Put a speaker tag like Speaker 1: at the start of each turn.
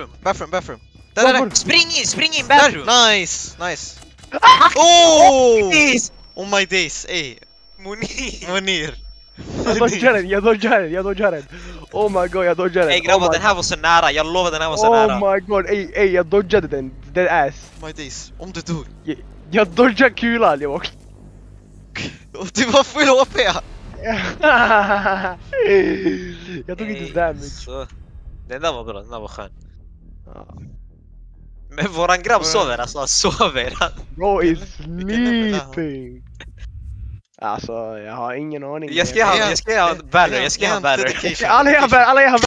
Speaker 1: Bathroom. Där.
Speaker 2: Spring in bathroom.
Speaker 1: Nice. Oh!
Speaker 2: Oh
Speaker 1: my days. Ey. Monir.
Speaker 3: Jag dodgar den. Oh my god, jag dodgar den.
Speaker 2: Ey grabbar, den här var så nära. Jag lovar den här var så nära.
Speaker 3: Oh my god, ey, jag dodgade den. Den ass.
Speaker 1: My days. Om du dog.
Speaker 3: Jag dodgade kulan, jag också.
Speaker 1: Du var full HP.
Speaker 3: Jag tog inte damage.
Speaker 2: Så. Den där var bra, den där var skön. Men våran grabb sover, alltså han sover.
Speaker 3: Bro is sleeping. Alltså, jag har ingen aning.
Speaker 2: Jag ska ha battery.
Speaker 3: Alla är